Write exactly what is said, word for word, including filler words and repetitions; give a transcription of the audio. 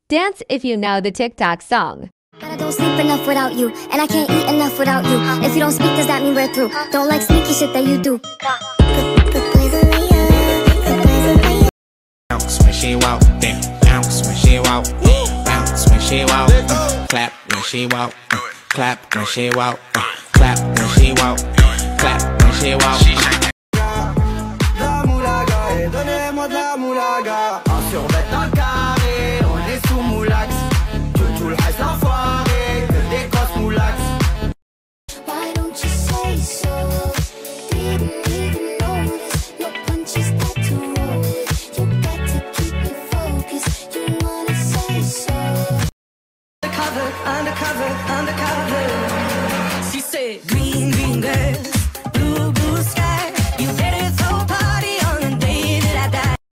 Dance if you know the TikTok song. But I don't sleep enough without you, and I can't eat enough without you. If you don't speak, does that mean we're through? Don't like sneaky shit that you do. Bounce when she walk, damn. Bounce when she walk, bounce when she walk. Uh, clap when she walk, uh, clap when she walk, uh, clap when she walk, clap when she walk. La moulaga, et donnez-moi de la moulaga. Un survêt un carré, on est sous moulax. Tu tout le reste l'enfoiré, que des grosses moulax. Why don't you say so? Didn't even notice your punches got to roll. You got to keep me focused. You wanna say so? Undercover, undercover, undercover.